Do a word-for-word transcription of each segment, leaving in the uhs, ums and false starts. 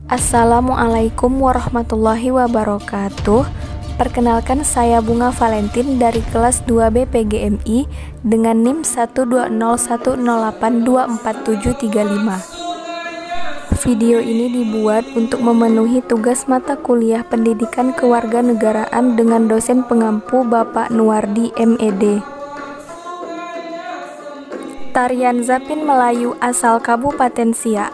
Assalamualaikum warahmatullahi wabarakatuh. Perkenalkan, saya Bunga Valentin dari kelas dua B P G M I dengan NIM satu dua nol satu nol delapan dua empat tujuh tiga lima. Video ini dibuat untuk memenuhi tugas mata kuliah Pendidikan Kewarganegaraan dengan dosen pengampu Bapak Nuwardi M Ed. Tarian Zapin Melayu asal Kabupaten Siak.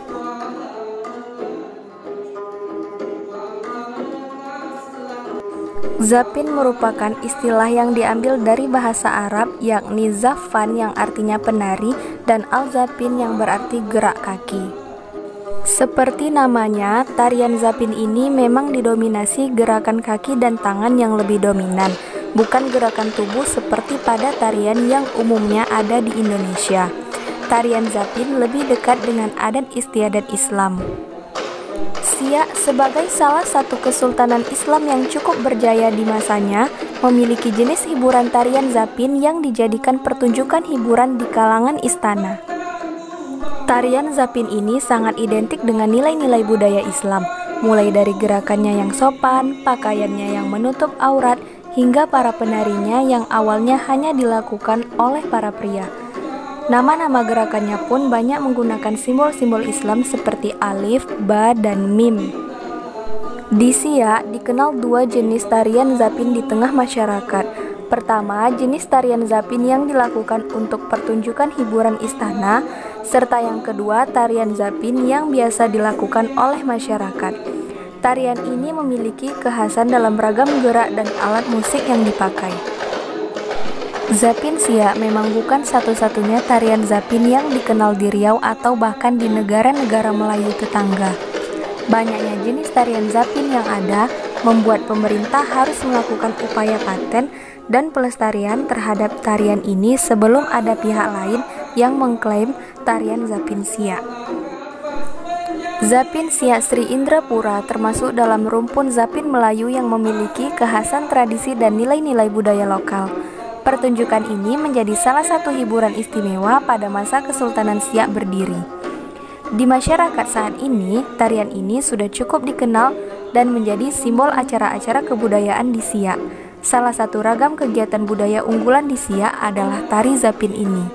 Zapin merupakan istilah yang diambil dari bahasa Arab, yakni zafan yang artinya penari dan al-zapin yang berarti gerak kaki. Seperti namanya, tarian zapin ini memang didominasi gerakan kaki dan tangan yang lebih dominan, bukan gerakan tubuh seperti pada tarian yang umumnya ada di Indonesia. Tarian zapin lebih dekat dengan adat istiadat Islam. Siak sebagai salah satu kesultanan Islam yang cukup berjaya di masanya, memiliki jenis hiburan tarian zapin yang dijadikan pertunjukan hiburan di kalangan istana. Tarian zapin ini sangat identik dengan nilai-nilai budaya Islam, mulai dari gerakannya yang sopan, pakaiannya yang menutup aurat, hingga para penarinya yang awalnya hanya dilakukan oleh para pria. Nama-nama gerakannya pun banyak menggunakan simbol-simbol Islam seperti alif, ba, dan mim. Di Siak dikenal dua jenis tarian zapin di tengah masyarakat. Pertama, jenis tarian zapin yang dilakukan untuk pertunjukan hiburan istana, serta yang kedua, tarian zapin yang biasa dilakukan oleh masyarakat. Tarian ini memiliki kekhasan dalam ragam gerak dan alat musik yang dipakai. Zapin Siak memang bukan satu-satunya tarian zapin yang dikenal di Riau atau bahkan di negara-negara Melayu tetangga. Banyaknya jenis tarian zapin yang ada membuat pemerintah harus melakukan upaya paten dan pelestarian terhadap tarian ini sebelum ada pihak lain yang mengklaim tarian zapin Siak. Zapin Siak Sri Indrapura termasuk dalam rumpun zapin Melayu yang memiliki kekhasan tradisi dan nilai-nilai budaya lokal. Pertunjukan ini menjadi salah satu hiburan istimewa pada masa Kesultanan Siak berdiri. Di masyarakat saat ini, tarian ini sudah cukup dikenal dan menjadi simbol acara-acara kebudayaan di Siak. Salah satu ragam kegiatan budaya unggulan di Siak adalah tari zapin ini.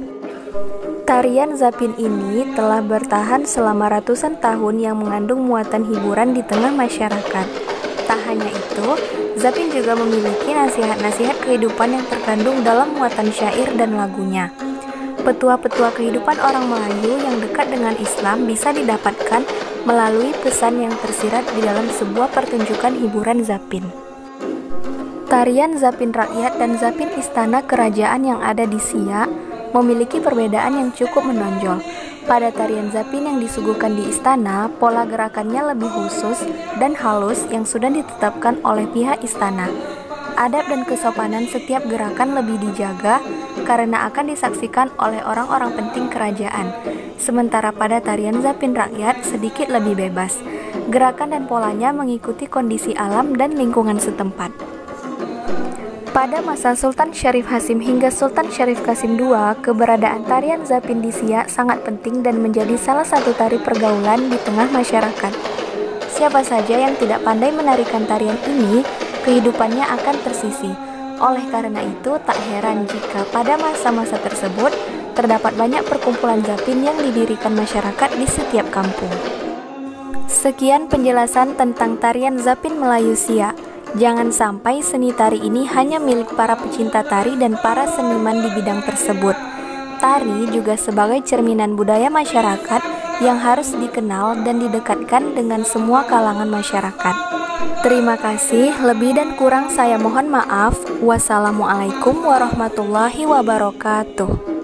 Tarian zapin ini telah bertahan selama ratusan tahun yang mengandung muatan hiburan di tengah masyarakat. Tak hanya itu, zapin juga memiliki nasihat-nasihat kehidupan yang terkandung dalam muatan syair dan lagunya. Petua-petua kehidupan orang Melayu yang dekat dengan Islam bisa didapatkan melalui pesan yang tersirat di dalam sebuah pertunjukan hiburan zapin. Tarian zapin rakyat dan zapin istana kerajaan yang ada di Siak memiliki perbedaan yang cukup menonjol. Pada tarian zapin yang disuguhkan di istana, pola gerakannya lebih khusus dan halus yang sudah ditetapkan oleh pihak istana. Adab dan kesopanan setiap gerakan lebih dijaga karena akan disaksikan oleh orang-orang penting kerajaan. Sementara pada tarian zapin rakyat sedikit lebih bebas. Gerakan dan polanya mengikuti kondisi alam dan lingkungan setempat. Pada masa Sultan Syarif Hasim hingga Sultan Syarif Qasim kedua, keberadaan tarian zapin di Siak sangat penting dan menjadi salah satu tari pergaulan di tengah masyarakat. Siapa saja yang tidak pandai menarikan tarian ini, kehidupannya akan tersisih. Oleh karena itu, tak heran jika pada masa-masa tersebut terdapat banyak perkumpulan zapin yang didirikan masyarakat di setiap kampung. Sekian penjelasan tentang tarian zapin Melayu Siak. Jangan sampai seni tari ini hanya milik para pecinta tari dan para seniman di bidang tersebut. Tari juga sebagai cerminan budaya masyarakat yang harus dikenal dan didekatkan dengan semua kalangan masyarakat. Terima kasih, lebih dan kurang saya mohon maaf. Wassalamualaikum warahmatullahi wabarakatuh.